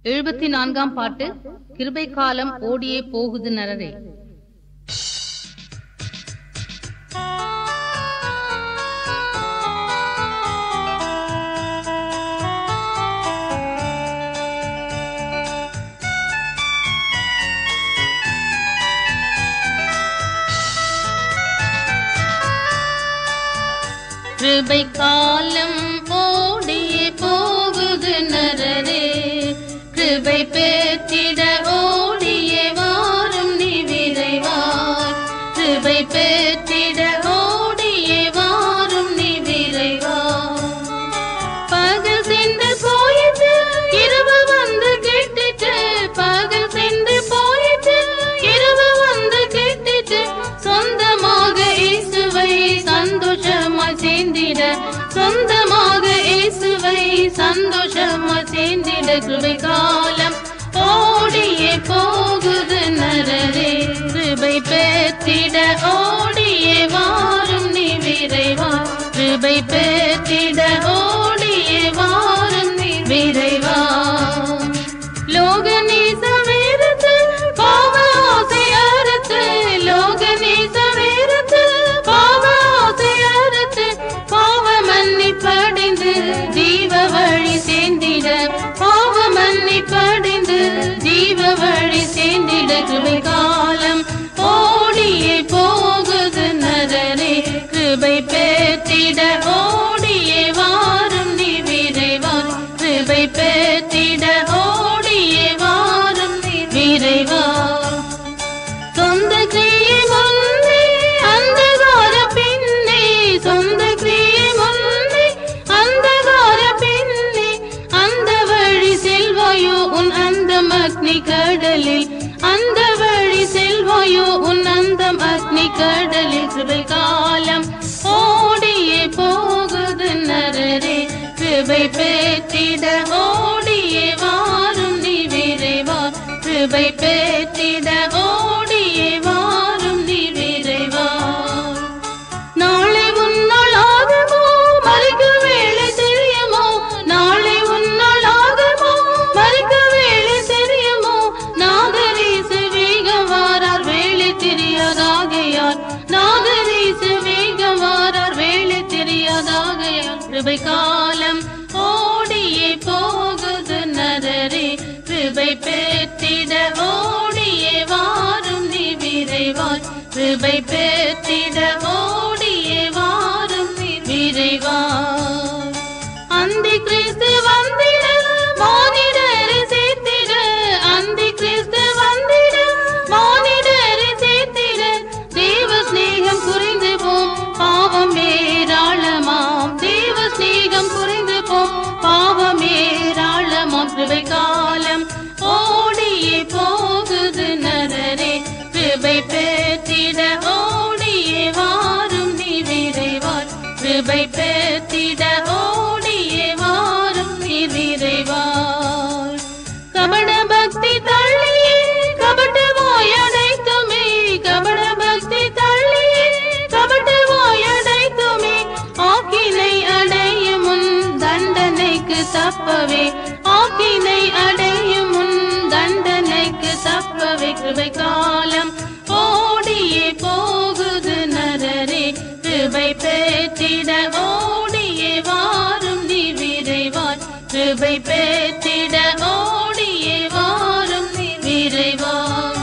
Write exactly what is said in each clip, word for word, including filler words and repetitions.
எழுபத்தி நான்காம் பாட்டு. கிருபை காலம் ஓடியே போகுது நரரே. கிருபை காலம் ஓடியே போகுது நரரே, கிருபை பெற்றிட ஓடியே வாரும் நீ விரைவாய். கிருபை பெற்றிட ஓடியே வாரும் நீ விரைவாய். பகல் சென்று போயிட்டு இரவு வந்து கெட்டுட்டு, பகல் சென்று போயிட்டு இரவு வந்து கெட்டுட்டு, சொந்தமாக இயேசுவை சந்தோஷமாய் சேர்ந்திட, சொந்தமாக இயேசுவை சந்தோஷமாய் சேர்ந்திட. கிருபை காலம் ஓடியே போகுது நரரே, கிருபை பெற்றிட ஓடியே வாரும் நீ விரைவாய். கிருபை பெற்றிட ஓடியே வாரும் நீ விரைவாய். லோக நேச வேறுத்து பாவ ஆசை அறுத்து, லோக நேச வேறுத்து பாவ ஆசை அறுத்து, பாவ மன்னிப்படைந்து ஜீவ வழி சேர்ந்திட, பாவ மன்னிப்படைந்து ஜீவ வழி சேர்ந்திட. கிருபை காலம் ஓடியே போகுது நரரே, கிருபை பெற்றிட ஓடியே வாரும் நீ விரைவாய். கிருபை பெற்றிட ஓடியே வாரும் நீ விரைவாய். சொந்த கிரியை முன்னே அந்தகார பின்னே, சொந்த கிரியை முன்னே அந்தகார பின்னே, அந்த வழி செல்வாயோ உன் அந்தம் அக்னி கடலில், அந்த வழி செல்வாயோ உன் அந்தம் அக்னி கடலில். கிருபை காலம் ஓடியே போகுது நரரே, கிருபை பெற்றிட ஓடியே வாரும் நீ விரைவாய். கிருபை பெற்றிட ஓடியே வாரும் நீ விரைவாய். நாளை உன்னால் ஆகுமோ மறிக்க வேளை தெரியுமோ, நாளை உன்னால் ஆகுமோ மறிக்க வேளை தெரியுமோ, நாகரீசு வேகம் வாரார் வேளை தெரியாதாகையார், நாகரீசு வேகம் வாரார் வேளை தெரியாதாகையார். கிருபை காலம் ஓடியே போகுது நரரே, கிருபை பெற்றிட ஓடியே வாரும் நீ விரைவாய். கிருபை பெற்றிட ஓடியே வாரும் நீ விரைவாய். அந்தி கிறிஸ்து வந்திட மானிடரை சேர்த்திட, அந்தி கிறிஸ்து வந்திட மானிடரை சேர்த்திட, தேவ ஸ்நேகம் குறைந்து போம் பாவம் ஏராளமாம், தேவ ஸ்நேகம் குறைந்து போம் பாவம் ஏராளமாம். கிருபை காலம் ஓடியே போகுது நரரே, கிருபை பெற்றிட ஓடியே வாரும் நீ விரைவாய். கிருபை பெற்றிட ஓடியே வாரும் நீ விரைவாய். கபட பக்தி தள்ளியே கபட வாயடைத்துமே, கபட பக்தி தள்ளியே கபட வாயடைத்துமே, ஆக்கினை அடையும் முன் தண்டனைக்கு தப்பவே, ஆக்கினை அடையும் முன் தண்டனைக்கு தப்பவே. கிருபை காலம் ஓடியே போகுது நரரே, கிருபை பெற்றிட ஓடியே வாரும் நீ விரைவாய். கிருபை பெற்றிட ஓடியே வாரும் நீ விரைவாய்.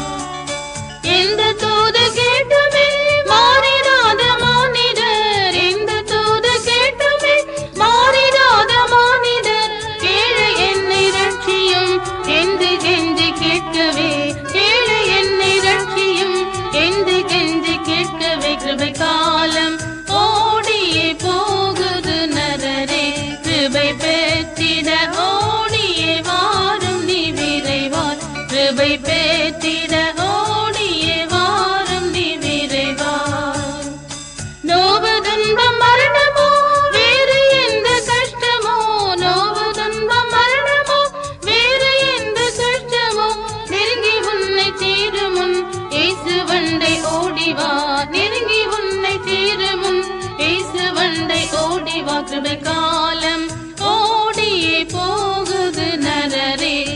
எந்த தூது கேட்டுமே மாறிடாத மானிடர், எந்த தூது கேட்டுமே மாறிடாத மானிடர், ஏழை என்னை ரட்சியும் என்று கெஞ்சி கேட்கவே, ஏழை என்னை ரட்சியும் என்று கெஞ்சி கேட்கவே. கிருபை காலம் ஓடியே போகுது நரரே, கிருபை பெற்றிட ஓடியே வாரும் நீ விரைவாய். கிருபை பெற்றிட ஓடியே வாரும் நீ விரைவாய். நோவு துன்பம் மரணமோ வேறு எந்த கஷ்டமோ, நோவு துன்பம் மரணமோ வேறு எந்த கஷ்டமோ, நெருங்கி உன்னை சேருமுன் இயேசு வண்டை ஓடிவா, நெருங்கி உன்னை சேருமுன் இயேசு வண்டை ஓடிவா. கிருபை காலம் ஓடியே போகுது நரரே, கிருபை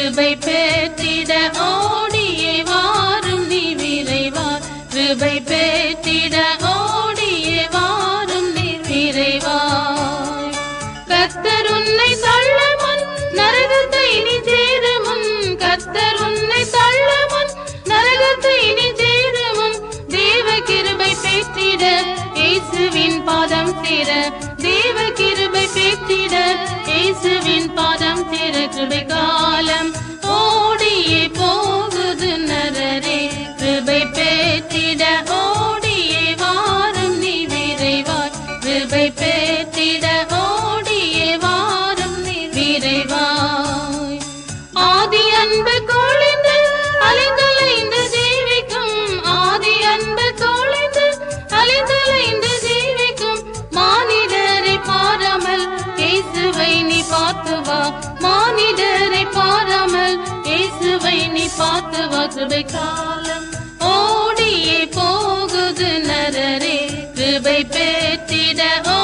கிருபை பெற்றிட ஓடியே வாரும் நீ விரைவாய் கிருபை பெற்றிட ஓடியே வாரும் நீ விரைவாய் கர்த்தர் உன்னை தள்ள முன் நரகத்தை நீ சேரு முன் கர்த்தர் உன்னை தள்ள முன் நரகத்தை நீ சேரு முன் தேவ கிருபை பெற்றிட இயேசுவின் பாதம் சேர தேவ கிருபை பெற்றிட இயேசுவின் பாதம் சேர கிருபை காலம் ஓடியே போகுது நரரே கிருபை பெற்றிட ஓடியே வாரும் நீ விரைவாய் கிருபை பெற்றிட ஓடியே வாரும் நீ விரைவாய் ஆதி அன்பு கொழிந்து அலைந்தலைந்து ஜீவிக்கும் ஆதி அன்பு கொழிந்து அலைந்தலைந்து ஜீவிக்கும் மானிடரை பாராமல் இயேசுவை நீ பார்த்து வா மானிடரை பாராமல் இயேசுவை நீ பார்த்து வா கிருபை காலம் ஓடியே போகுது நரரே கிருபை பெற்றிட